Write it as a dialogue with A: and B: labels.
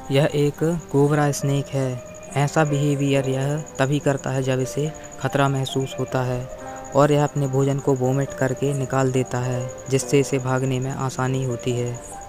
A: यह एक cobra snake है। ऐसा बिहेवियर यह तभी करता है जब इसे खतरा महसूस होता है और यह अपने भोजन को वोमिट करके निकाल देता है, जिससे इसे भागने में आसानी होती है।